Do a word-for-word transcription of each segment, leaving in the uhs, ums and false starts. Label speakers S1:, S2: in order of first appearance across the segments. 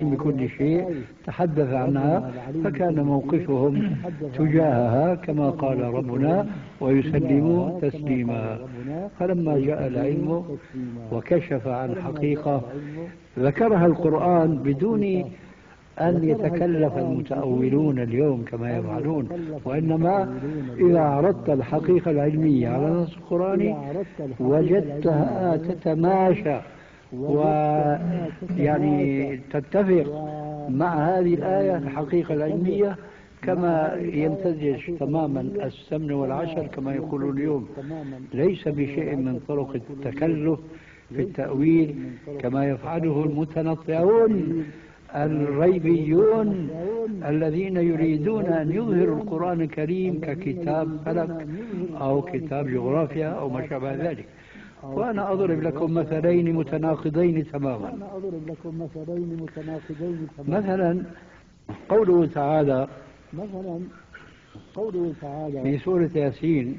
S1: بكل شيء تحدث عنها، فكان موقفهم تجاهها كما قال ربنا ويسلموا تسليما. فلما جاء العلم وكشف عن حقيقة ذكرها القرآن بدون أن يتكلف المتأولون اليوم كما يفعلون، وإنما إذا عرضت الحقيقة العلمية على النص القرآني وجدتها تتماشى ويعني تتفق مع هذه الآية الحقيقة العلمية كما يمتزج تماما السمن والعسل كما يقولون اليوم. ليس بشيء من طرق التكلف في التأويل كما يفعله المتنطعون الريبيون الذين يريدون أن يظهروا القرآن الكريم ككتاب فلك أو كتاب جغرافيا أو ما شابه ذلك. وأنا أضرب لكم مثلين متناقضين تماما. مثلا قوله تعالى في سورة ياسين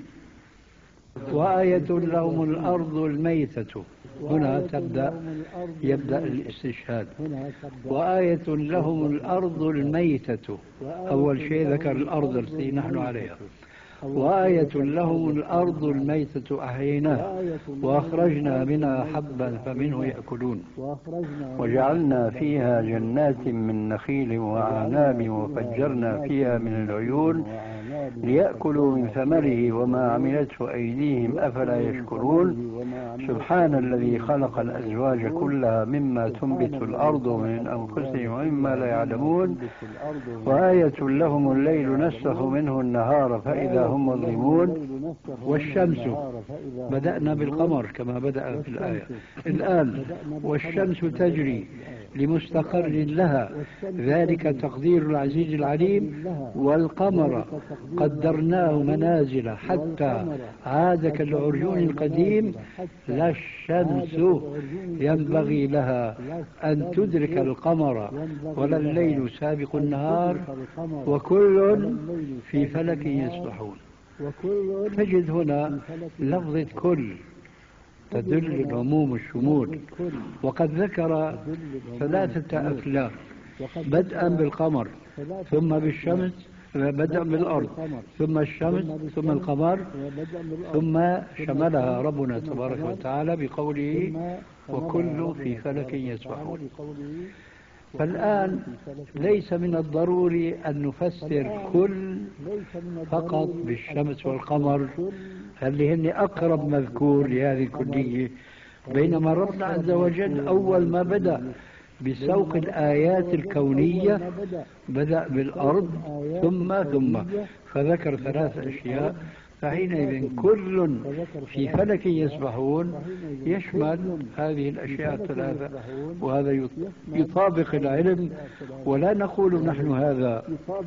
S1: وآية لهم الأرض الميتة، هنا تبدأ يبدأ الاستشهاد. وآية لهم الأرض الميتة، أول شيء ذكر الأرض التي نحن عليها. وآية لهم الأرض الميتة أحييناها وأخرجنا منها حبا فمنه يأكلون وجعلنا فيها جنات من نخيل وأعناب وفجرنا فيها من العيون ليأكلوا من ثمره وما عملته أيديهم أفلا يشكرون سبحان الذي خلق الأزواج كلها مما تنبت الأرض من أنفسهم ومما لا يعلمون وآية لهم الليل نسخ منه النهار فإذا هم مظلمون والشمس، بدأنا بالقمر كما بدأ في الآية. الآن والشمس تجري لمستقر لها ذلك تقدير العزيز العليم. والقمر قدرناه منازل حتى عاد كالعرجون القديم. لا الشمس ينبغي لها أن تدرك القمر ولا الليل سابق النهار وكل في فلك يسبحون. تجد هنا لفظة كل تدل العموم والشمول، وقد ذكر ثلاثة أفلاك بدءا بالقمر ثم بالشمس، بدءا بالأرض ثم الشمس ثم القمر، ثم شملها ربنا تبارك وتعالى بقوله وكل في فلك يسبحون. فالآن ليس من الضروري أن نفسر كل فقط بالشمس والقمر اللي هن أقرب مذكور لهذه الكلية، بينما ربنا عز وجل أول ما بدأ بسوق الآيات الكونية بدأ بالأرض ثم ثم فذكر ثلاث أشياء. فحينئذ كل في فلك يسبحون يشمل هذه الأشياء الثلاثة، وهذا يطابق العلم. ولا نقول نحن هذا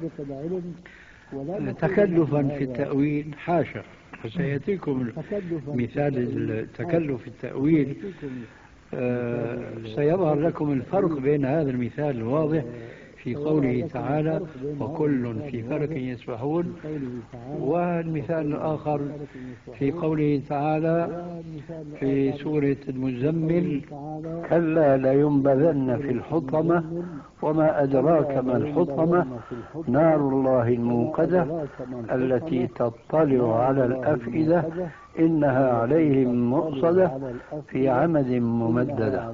S1: تكلفا في التأويل، حاشا. وسيأتيكم مثال التكلف في التأويل. آه سيظهر لكم الفرق بين هذا المثال الواضح في قوله تعالى وكل في فلك يسبحون، والمثال الآخر في قوله تعالى في سورة المزمل كلا لينبذن في الحطمة وما أدراك ما الحطمة نار الله الموقدة التي تطلع على الأفئدة إنها عليهم مؤصدة في عمد ممددة.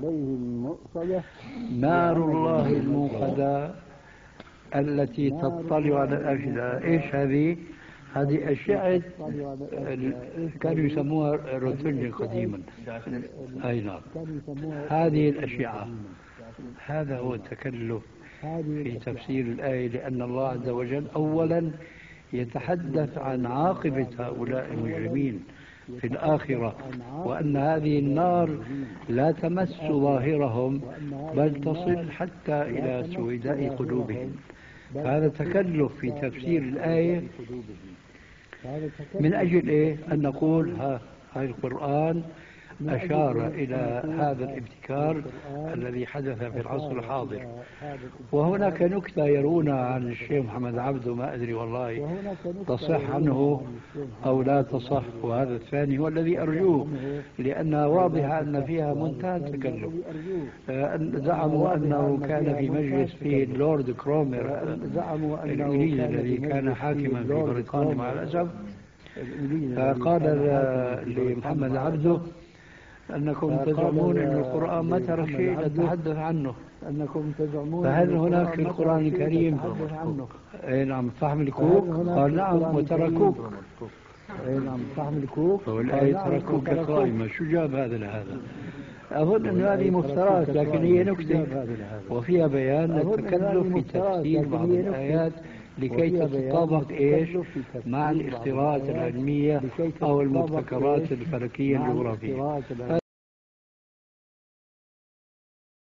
S1: نار الله الموقدة التي تطلع على الأفئدة، إيش هذه؟ هذه أشعة كانوا يسموها روتونج قديما. أي نعم، هذه الأشعة. هذا هو التكلف في تفسير الآية، لأن الله عز وجل أولا يتحدث عن عاقبة هؤلاء المجرمين في الآخرة، وأن هذه النار لا تمس ظاهرهم بل تصل حتى إلى سويداء قلوبهم. هذا تكلف في تفسير الآية من أجل إيه؟ أن نقول ها هاي القرآن أشار إلى هذا الابتكار الذي حدث في العصر الحاضر. وهناك نكتة يرونا عن الشيخ محمد عبده، ما أدري والله تصح عنه أو لا تصح، وهذا الثاني هو الذي أرجوه، لأنها واضحة أن فيها منتهى التكلف. زعموا أنه كان في مجلس فيه اللورد كرومر الإنجليزي الذي كان حاكما في بريطانيا مع الأسف، فقال لمحمد عبده أنكم تزعمون أن القرآن ما ترك شيء نتحدث عنه، فهل هناك في القرآن الكريم أي نعم فهم الكوك؟ قال نعم وتركوك. أي نعم فهم الكوك، والآية تركوك قائمة. شو جاب هذا لهذا؟ أظن أن هذه مفترات، لكن هي نكتة وفيها بيان التكلف في تفسير بعض الآيات لكي تتطابق إيش مع الاختراعات العلمية أو المبتكرات الفلكية الجغرافية.